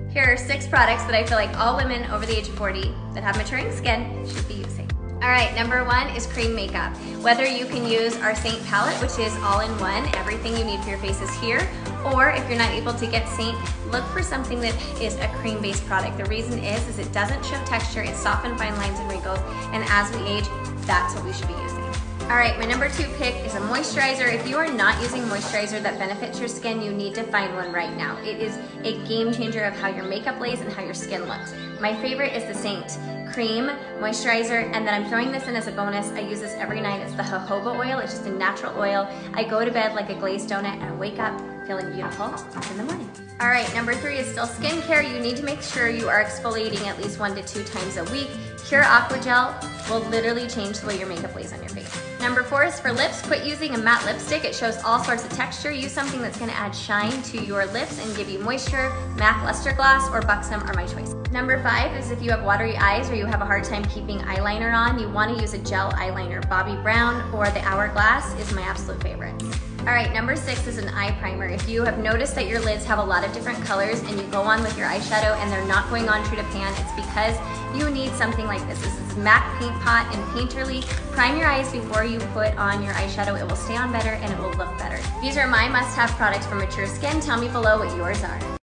Here are 6 products that I feel like all women over the age of 40 that have maturing skin should be using. All right, number 1 is cream makeup. Whether you can use our Saint palette, which is all-in-one, everything you need for your face is here, or if you're not able to get Saint, look for something that is a cream-based product. The reason is it doesn't show texture, it softens fine lines and wrinkles, and as we age, that's what we should be using. All right, my number 2 pick is a moisturizer. If you are not using moisturizer that benefits your skin, you need to find one right now. It is a game changer of how your makeup lays and how your skin looks. My favorite is the Saint Cream Moisturizer, and then I'm throwing this in as a bonus. I use this every night. It's the jojoba oil. It's just a natural oil. I go to bed like a glazed donut and I wake up feeling beautiful in the morning. All right, number 3 is still skincare. You need to make sure you are exfoliating at least 1 to 2 times a week. Pure Aqua Gel will literally change the way your makeup lays on your face. Number 4 is for lips. Quit using a matte lipstick. It shows all sorts of texture. Use something that's gonna add shine to your lips and give you moisture. MAC Luster Gloss or Buxom are my choice. Number 5 is if you have watery eyes or you have a hard time keeping eyeliner on, you wanna use a gel eyeliner. Bobbi Brown or the Hourglass is my absolute favorite. All right, number 6 is an eye primer. If you have noticed that your lids have a lot of different colors and you go on with your eyeshadow and they're not going on true to pan, it's because you need something like this. This is MAC Paint Pot and Painterly. Prime your eyes before you put on your eyeshadow. It will stay on better and it will look better. These are my must-have products for mature skin. Tell me below what yours are.